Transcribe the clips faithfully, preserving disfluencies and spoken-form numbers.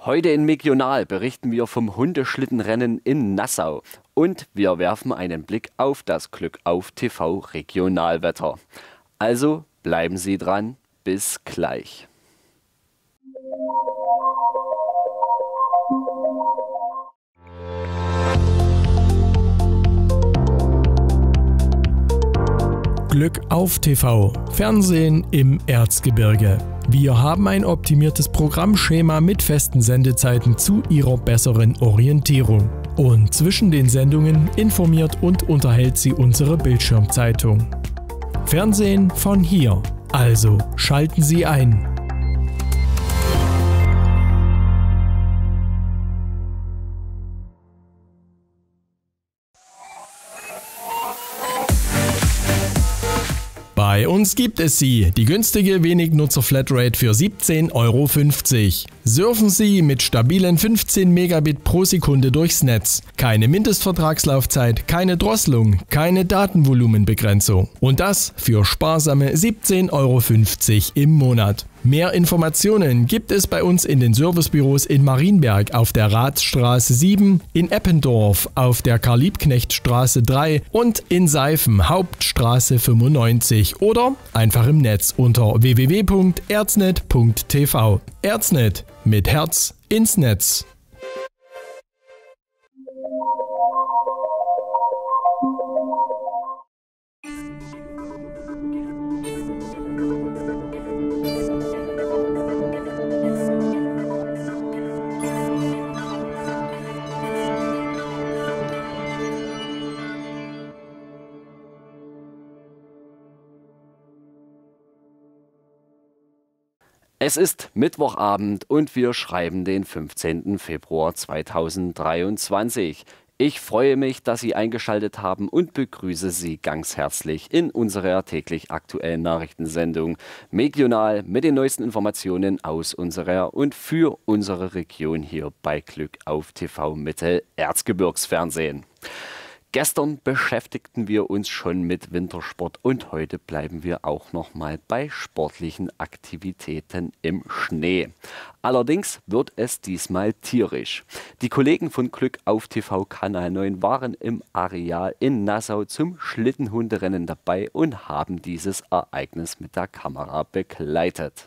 Heute in Megional berichten wir vom Hundeschlittenrennen in Nassau und wir werfen einen Blick auf das Glück auf T V Regionalwetter. Also bleiben Sie dran, bis gleich. Glück auf T V, Fernsehen im Erzgebirge. Wir haben ein optimiertes Programmschema mit festen Sendezeiten zu Ihrer besseren Orientierung. Und zwischen den Sendungen informiert und unterhält Sie unsere Bildschirmzeitung. Fernsehen von hier. Also schalten Sie ein. Bei uns gibt es sie, die günstige Wenig-Nutzer-Flatrate für siebzehn Euro fünfzig. Surfen Sie mit stabilen fünfzehn Megabit pro Sekunde durchs Netz. Keine Mindestvertragslaufzeit, keine Drosselung, keine Datenvolumenbegrenzung. Und das für sparsame siebzehn Euro fünfzig im Monat. Mehr Informationen gibt es bei uns in den Servicebüros in Marienberg auf der Rathstraße sieben, in Eppendorf auf der Karl-Liebknecht-Straße drei und in Seifen Hauptstraße fünfundneunzig oder einfach im Netz unter w w w punkt erznet punkt t v. Erznet mit Herz ins Netz. Es ist Mittwochabend und wir schreiben den fünfzehnten Februar zweitausenddreiundzwanzig. Ich freue mich, dass Sie eingeschaltet haben und begrüße Sie ganz herzlich in unserer täglich aktuellen Nachrichtensendung Megional mit den neuesten Informationen aus unserer und für unsere Region hier bei Glück auf T V Mitte Erzgebirgsfernsehen. Gestern beschäftigten wir uns schon mit Wintersport und heute bleiben wir auch noch mal bei sportlichen Aktivitäten im Schnee. Allerdings wird es diesmal tierisch. Die Kollegen von Glück auf T V Kanal neun waren im Areal in Nassau zum Schlittenhunderennen dabei und haben dieses Ereignis mit der Kamera begleitet.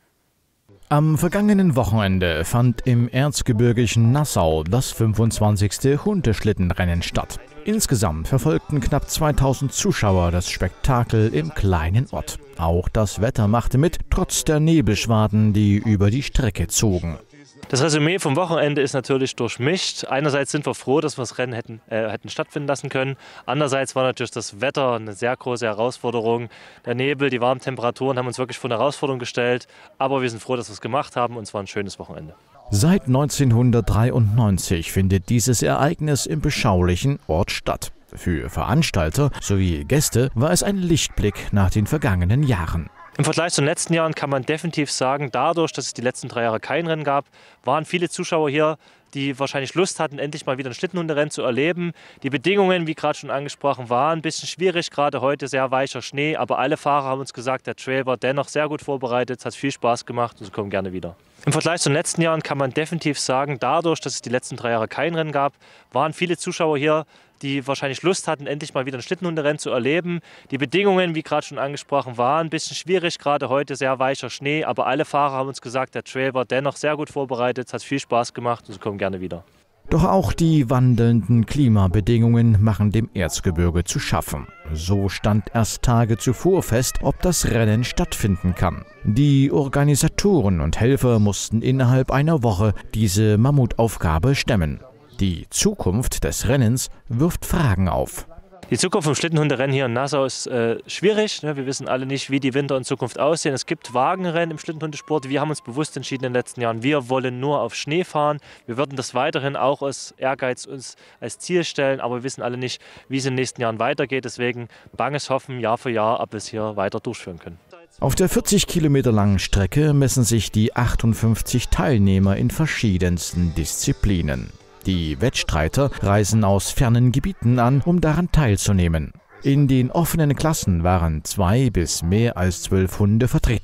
Am vergangenen Wochenende fand im erzgebirgischen Nassau das fünfundzwanzigste Hundeschlittenrennen statt. Insgesamt verfolgten knapp zweitausend Zuschauer das Spektakel im kleinen Ort. Auch das Wetter machte mit, trotz der Nebelschwaden, die über die Strecke zogen. Das Resümee vom Wochenende ist natürlich durchmischt. Einerseits sind wir froh, dass wir das Rennen hätten, äh, hätten stattfinden lassen können. Andererseits war natürlich das Wetter eine sehr große Herausforderung. Der Nebel, die warmen Temperaturen haben uns wirklich vor eine Herausforderung gestellt. Aber wir sind froh, dass wir es gemacht haben und es war ein schönes Wochenende. Seit neunzehnhundertdreiundneunzig findet dieses Ereignis im beschaulichen Ort statt. Für Veranstalter sowie Gäste war es ein Lichtblick nach den vergangenen Jahren. Im Vergleich zu den letzten Jahren kann man definitiv sagen, dadurch, dass es die letzten drei Jahre kein Rennen gab, waren viele Zuschauer hier, die wahrscheinlich Lust hatten, endlich mal wieder ein Schlittenhunderennen zu erleben. Die Bedingungen, wie gerade schon angesprochen, waren ein bisschen schwierig, gerade heute sehr weicher Schnee, aber alle Fahrer haben uns gesagt, der Trail war dennoch sehr gut vorbereitet, es hat viel Spaß gemacht und sie kommen gerne wieder. Im Vergleich zu den letzten Jahren kann man definitiv sagen, dadurch, dass es die letzten drei Jahre kein Rennen gab, waren viele Zuschauer hier, die wahrscheinlich Lust hatten, endlich mal wieder ein Schlittenhunderennen zu erleben. Die Bedingungen, wie gerade schon angesprochen, waren ein bisschen schwierig, gerade heute sehr weicher Schnee, aber alle Fahrer haben uns gesagt, der Trail war dennoch sehr gut vorbereitet, es hat viel Spaß gemacht und sie kommen gerne wieder. Doch auch die wandelnden Klimabedingungen machen dem Erzgebirge zu schaffen. So stand erst Tage zuvor fest, ob das Rennen stattfinden kann. Die Organisatoren und Helfer mussten innerhalb einer Woche diese Mammutaufgabe stemmen. Die Zukunft des Rennens wirft Fragen auf. Die Zukunft vom Schlittenhunderennen hier in Nassau ist äh, schwierig. Wir wissen alle nicht, wie die Winter in Zukunft aussehen. Es gibt Wagenrennen im Schlittenhundesport. Wir haben uns bewusst entschieden in den letzten Jahren, wir wollen nur auf Schnee fahren. Wir würden das weiterhin auch aus Ehrgeiz uns als Ziel stellen, aber wir wissen alle nicht, wie es in den nächsten Jahren weitergeht. Deswegen banges Hoffen Jahr für Jahr, ob wir es hier weiter durchführen können. Auf der vierzig Kilometer langen Strecke messen sich die achtundfünfzig Teilnehmer in verschiedensten Disziplinen. Die Wettstreiter reisen aus fernen Gebieten an, um daran teilzunehmen. In den offenen Klassen waren zwei bis mehr als zwölf Hunde vertreten.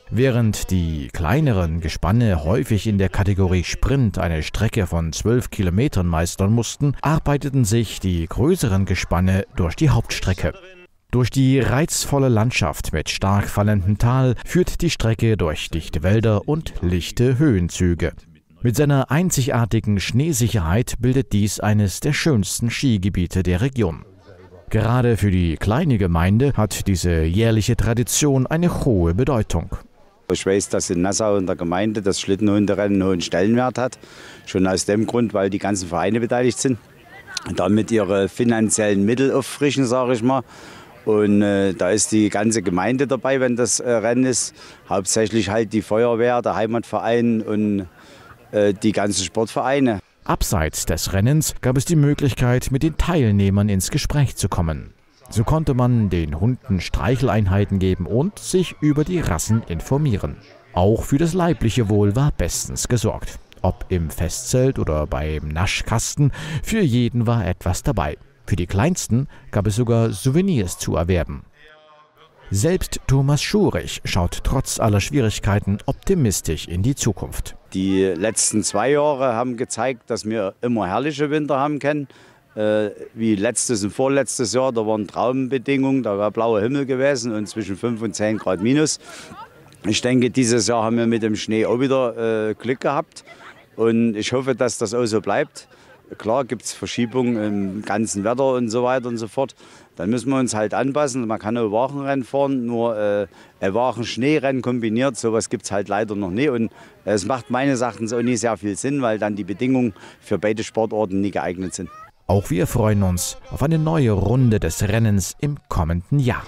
Während die kleineren Gespanne häufig in der Kategorie Sprint eine Strecke von zwölf Kilometern meistern mussten, arbeiteten sich die größeren Gespanne durch die Hauptstrecke. Durch die reizvolle Landschaft mit stark fallendem Tal führt die Strecke durch dichte Wälder und lichte Höhenzüge. Mit seiner einzigartigen Schneesicherheit bildet dies eines der schönsten Skigebiete der Region. Gerade für die kleine Gemeinde hat diese jährliche Tradition eine hohe Bedeutung. Ich weiß, dass in Nassau in der Gemeinde das Schlittenhunderennen einen hohen Stellenwert hat. Schon aus dem Grund, weil die ganzen Vereine beteiligt sind. Und damit ihre finanziellen Mittel auffrischen, sage ich mal. Und äh, da ist die ganze Gemeinde dabei, wenn das äh, Rennen ist. Hauptsächlich halt die Feuerwehr, der Heimatverein und äh, die ganzen Sportvereine. Abseits des Rennens gab es die Möglichkeit, mit den Teilnehmern ins Gespräch zu kommen. So konnte man den Hunden Streicheleinheiten geben und sich über die Rassen informieren. Auch für das leibliche Wohl war bestens gesorgt. Ob im Festzelt oder beim Naschkasten, für jeden war etwas dabei. Für die Kleinsten gab es sogar Souvenirs zu erwerben. Selbst Thomas Schurich schaut trotz aller Schwierigkeiten optimistisch in die Zukunft. Die letzten zwei Jahre haben gezeigt, dass wir immer herrliche Winter haben können. Äh, wie letztes und vorletztes Jahr, da waren Traumbedingungen, da war blauer Himmel gewesen und zwischen fünf und zehn Grad minus. Ich denke, dieses Jahr haben wir mit dem Schnee auch wieder äh, Glück gehabt und ich hoffe, dass das auch so bleibt. Klar gibt es Verschiebungen im ganzen Wetter und so weiter und so fort. Dann müssen wir uns halt anpassen. Man kann auch Wachenrennen fahren, nur äh, ein Wachen-Schneerennen kombiniert, sowas gibt es halt leider noch nie. Und äh, es macht meines Erachtens auch nicht sehr viel Sinn, weil dann die Bedingungen für beide Sportarten nie geeignet sind. Auch wir freuen uns auf eine neue Runde des Rennens im kommenden Jahr.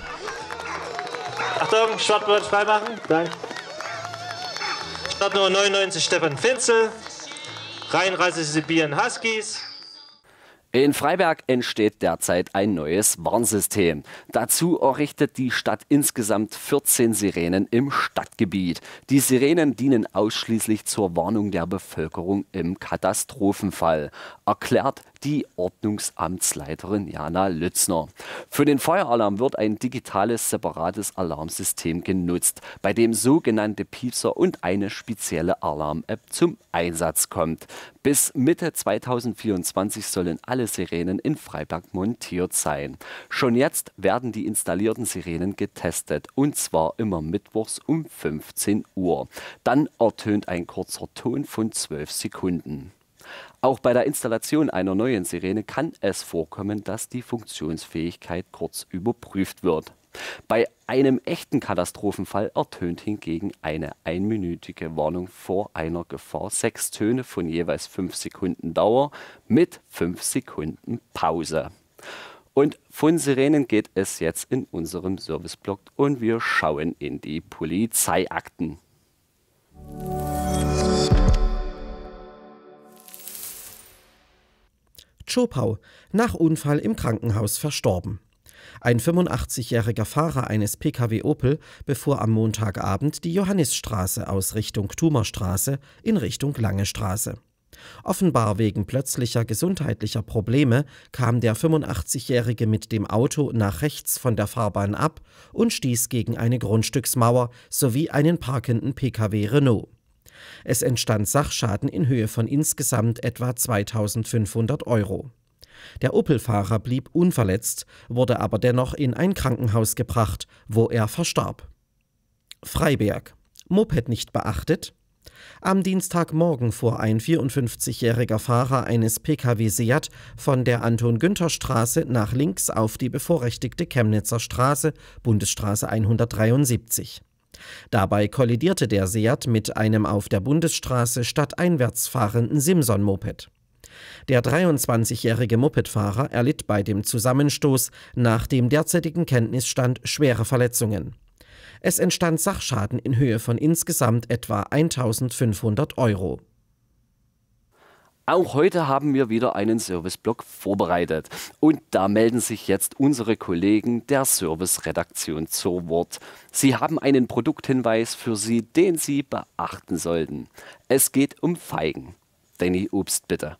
Achtung, Startbord freimachen. Danke. Startnummer neunundneunzig Stefan Finzel. Rheinrasse Sibirien Huskies. In Freiberg entsteht derzeit ein neues Warnsystem. Dazu errichtet die Stadt insgesamt vierzehn Sirenen im Stadtgebiet. Die Sirenen dienen ausschließlich zur Warnung der Bevölkerung im Katastrophenfall, erklärt die Ordnungsamtsleiterin Jana Lützner. Für den Feueralarm wird ein digitales, separates Alarmsystem genutzt, bei dem sogenannte Piepser und eine spezielle Alarm-App zum Einsatz kommt. Bis Mitte zweitausendvierundzwanzig sollen alle Sirenen in Freiberg montiert sein. Schon jetzt werden die installierten Sirenen getestet, und zwar immer mittwochs um fünfzehn Uhr. Dann ertönt ein kurzer Ton von zwölf Sekunden. Auch bei der Installation einer neuen Sirene kann es vorkommen, dass die Funktionsfähigkeit kurz überprüft wird. Bei einem echten Katastrophenfall ertönt hingegen eine einminütige Warnung vor einer Gefahr sechs Töne von jeweils fünf Sekunden Dauer mit fünf Sekunden Pause. Und von Sirenen geht es jetzt in unserem Serviceblock und wir schauen in die Polizeiakten. Zschopau, nach Unfall im Krankenhaus verstorben. Ein fünfundachtzigjähriger Fahrer eines P K W Opel befuhr am Montagabend die Johannisstraße aus Richtung Thumerstraße in Richtung Lange Straße. Offenbar wegen plötzlicher gesundheitlicher Probleme kam der fünfundachtzigjährige mit dem Auto nach rechts von der Fahrbahn ab und stieß gegen eine Grundstücksmauer sowie einen parkenden P K W Renault. Es entstand Sachschaden in Höhe von insgesamt etwa zweitausendfünfhundert Euro. Der Opel-Fahrer blieb unverletzt, wurde aber dennoch in ein Krankenhaus gebracht, wo er verstarb. Freiberg. Moped nicht beachtet? Am Dienstagmorgen fuhr ein vierundfünfzigjähriger Fahrer eines P K W Seat von der Anton-Günther-Straße nach links auf die bevorrechtigte Chemnitzer Straße, Bundesstraße hundertdreiundsiebzig. Dabei kollidierte der Seat mit einem auf der Bundesstraße stadteinwärts fahrenden Simson-Moped. Der dreiundzwanzigjährige Mopedfahrer erlitt bei dem Zusammenstoß nach dem derzeitigen Kenntnisstand schwere Verletzungen. Es entstand Sachschaden in Höhe von insgesamt etwa eintausendfünfhundert Euro. Auch heute haben wir wieder einen Serviceblock vorbereitet. Und da melden sich jetzt unsere Kollegen der Serviceredaktion zu Wort. Sie haben einen Produkthinweis für Sie, den Sie beachten sollten. Es geht um Feigen. Danny Obst, bitte.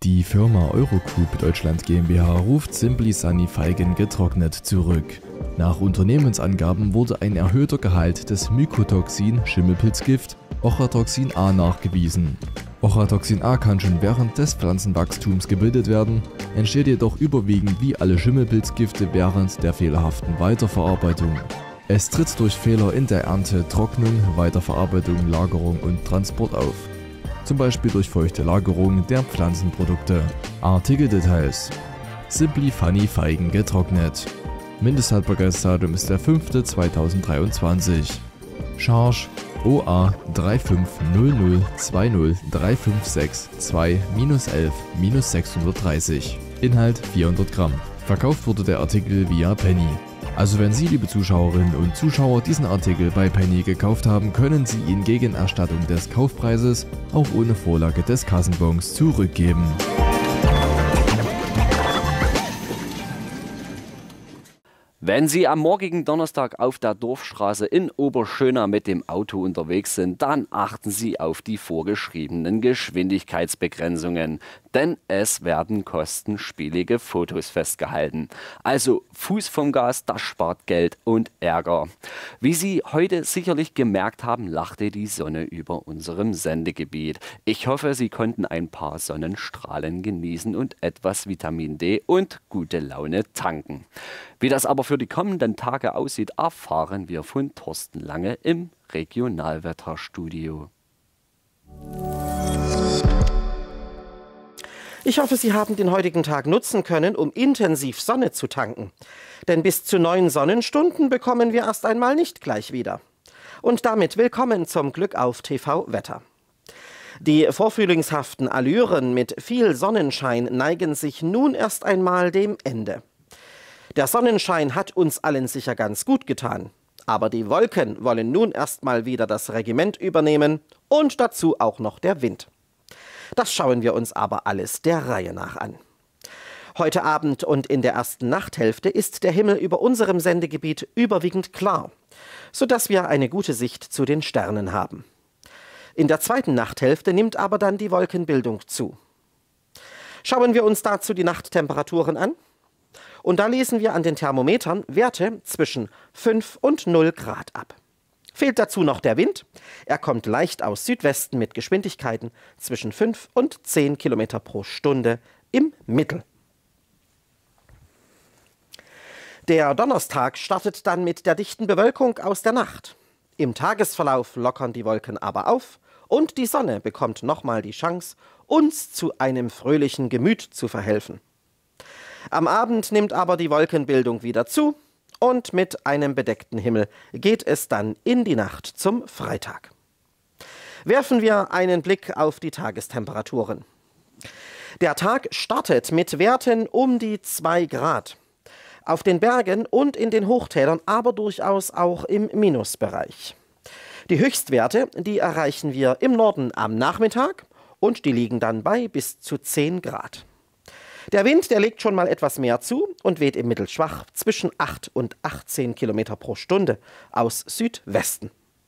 Die Firma Eurogroup Deutschland GmbH ruft Simply Sunny Feigen getrocknet zurück. Nach Unternehmensangaben wurde ein erhöhter Gehalt des Mycotoxin Schimmelpilzgift Ochratoxin A nachgewiesen. Ochratoxin A kann schon während des Pflanzenwachstums gebildet werden, entsteht jedoch überwiegend wie alle Schimmelpilzgifte während der fehlerhaften Weiterverarbeitung. Es tritt durch Fehler in der Ernte, Trocknung, Weiterverarbeitung, Lagerung und Transport auf. Zum Beispiel durch feuchte Lagerung der Pflanzenprodukte. Artikeldetails: Simply Funny Feigen getrocknet. Mindesthaltbarkeitsdatum ist der fünfte zweitausenddreiundzwanzig. Charge O A drei fünf null null zwei null drei fünf sechs zwei elf sechshundertdreißig. Inhalt vierhundert Gramm. Verkauft wurde der Artikel via Penny. Also wenn Sie, liebe Zuschauerinnen und Zuschauer, diesen Artikel bei Penny gekauft haben, können Sie ihn gegen Erstattung des Kaufpreises auch ohne Vorlage des Kassenbons zurückgeben. Wenn Sie am morgigen Donnerstag auf der Dorfstraße in Oberschöna mit dem Auto unterwegs sind, dann achten Sie auf die vorgeschriebenen Geschwindigkeitsbegrenzungen, denn es werden kostenspielige Fotos festgehalten. Also Fuß vom Gas, das spart Geld und Ärger. Wie Sie heute sicherlich gemerkt haben, lachte die Sonne über unserem Sendegebiet. Ich hoffe, Sie konnten ein paar Sonnenstrahlen genießen und etwas Vitamin D und gute Laune tanken. Wie das aber für die kommenden Tage aussieht, erfahren wir von Thorsten Lange im Regionalwetterstudio. Ich hoffe, Sie haben den heutigen Tag nutzen können, um intensiv Sonne zu tanken. Denn bis zu neun Sonnenstunden bekommen wir erst einmal nicht gleich wieder. Und damit willkommen zum Glück auf T V Wetter. Die vorfrühlingshaften Allüren mit viel Sonnenschein neigen sich nun erst einmal dem Ende. Der Sonnenschein hat uns allen sicher ganz gut getan. Aber die Wolken wollen nun erstmal wieder das Regiment übernehmen und dazu auch noch der Wind. Das schauen wir uns aber alles der Reihe nach an. Heute Abend und in der ersten Nachthälfte ist der Himmel über unserem Sendegebiet überwiegend klar, sodass wir eine gute Sicht zu den Sternen haben. In der zweiten Nachthälfte nimmt aber dann die Wolkenbildung zu. Schauen wir uns dazu die Nachttemperaturen an. Und da lesen wir an den Thermometern Werte zwischen fünf und null Grad ab. Fehlt dazu noch der Wind. Er kommt leicht aus Südwesten mit Geschwindigkeiten zwischen fünf und zehn Kilometer pro Stunde im Mittel. Der Donnerstag startet dann mit der dichten Bewölkung aus der Nacht. Im Tagesverlauf lockern die Wolken aber auf und die Sonne bekommt nochmal die Chance, uns zu einem fröhlichen Gemüt zu verhelfen. Am Abend nimmt aber die Wolkenbildung wieder zu und mit einem bedeckten Himmel geht es dann in die Nacht zum Freitag. Werfen wir einen Blick auf die Tagestemperaturen. Der Tag startet mit Werten um die zwei Grad. Auf den Bergen und in den Hochtälern aber durchaus auch im Minusbereich. Die Höchstwerte, die erreichen wir im Norden am Nachmittag und die liegen dann bei bis zu zehn Grad. Der Wind, der legt schon mal etwas mehr zu und weht im Mittel schwach zwischen acht und achtzehn Kilometer pro Stunde aus Südwesten.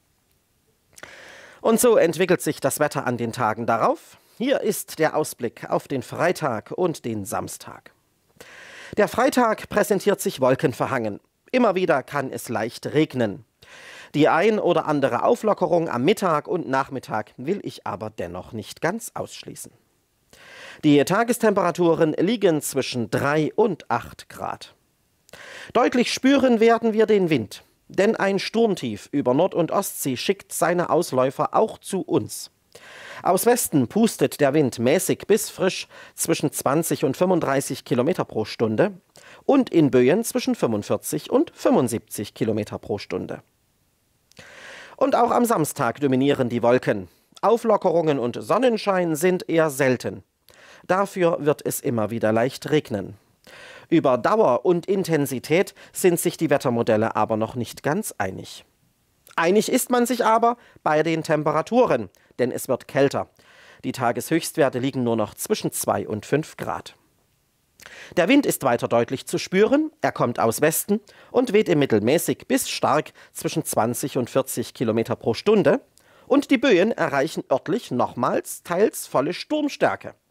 Und so entwickelt sich das Wetter an den Tagen darauf. Hier ist der Ausblick auf den Freitag und den Samstag. Der Freitag präsentiert sich wolkenverhangen. Immer wieder kann es leicht regnen. Die ein oder andere Auflockerung am Mittag und Nachmittag will ich aber dennoch nicht ganz ausschließen. Die Tagestemperaturen liegen zwischen drei und acht Grad. Deutlich spüren werden wir den Wind, denn ein Sturmtief über Nord- und Ostsee schickt seine Ausläufer auch zu uns. Aus Westen pustet der Wind mäßig bis frisch zwischen zwanzig und fünfunddreißig Kilometer pro Stunde und in Böen zwischen fünfundvierzig und fünfundsiebzig Kilometer pro Stunde. Und auch am Samstag dominieren die Wolken. Auflockerungen und Sonnenschein sind eher selten. Dafür wird es immer wieder leicht regnen. Über Dauer und Intensität sind sich die Wettermodelle aber noch nicht ganz einig. Einig ist man sich aber bei den Temperaturen, denn es wird kälter. Die Tageshöchstwerte liegen nur noch zwischen zwei und fünf Grad. Der Wind ist weiter deutlich zu spüren, er kommt aus Westen und weht im Mittel mäßig bis stark zwischen zwanzig und vierzig Kilometer pro Stunde und die Böen erreichen örtlich nochmals teils volle Sturmstärke.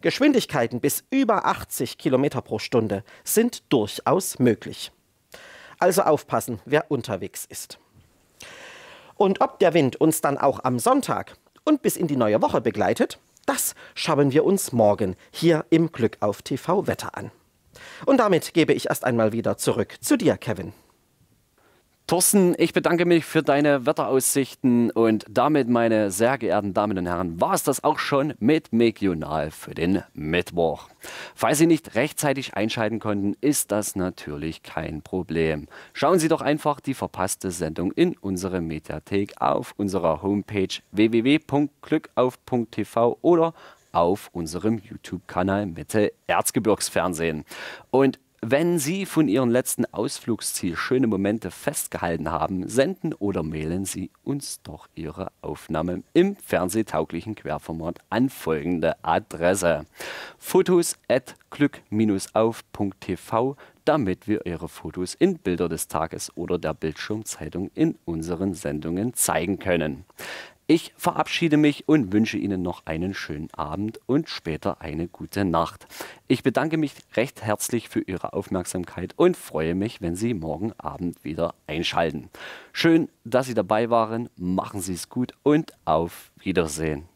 Geschwindigkeiten bis über achtzig Kilometer pro Stunde sind durchaus möglich. Also aufpassen, wer unterwegs ist. Und ob der Wind uns dann auch am Sonntag und bis in die neue Woche begleitet, das schauen wir uns morgen hier im Glück auf T V Wetter an. Und damit gebe ich erst einmal wieder zurück zu dir, Kevin. Thorsten, ich bedanke mich für deine Wetteraussichten und damit, meine sehr geehrten Damen und Herren, war es das auch schon mit Megional für den Mittwoch. Falls Sie nicht rechtzeitig einschalten konnten, ist das natürlich kein Problem. Schauen Sie doch einfach die verpasste Sendung in unsere Mediathek auf unserer Homepage w w w punkt glückauf punkt t v oder auf unserem YouTube-Kanal Mitte Erzgebirgsfernsehen. Und wenn Sie von Ihrem letzten Ausflugsziel schöne Momente festgehalten haben, senden oder mailen Sie uns doch Ihre Aufnahme im fernsehtauglichen Querformat an folgende Adresse: fotos at glück auf punkt t v, damit wir Ihre Fotos in Bilder des Tages oder der Bildschirmzeitung in unseren Sendungen zeigen können. Ich verabschiede mich und wünsche Ihnen noch einen schönen Abend und später eine gute Nacht. Ich bedanke mich recht herzlich für Ihre Aufmerksamkeit und freue mich, wenn Sie morgen Abend wieder einschalten. Schön, dass Sie dabei waren. Machen Sie es gut und auf Wiedersehen.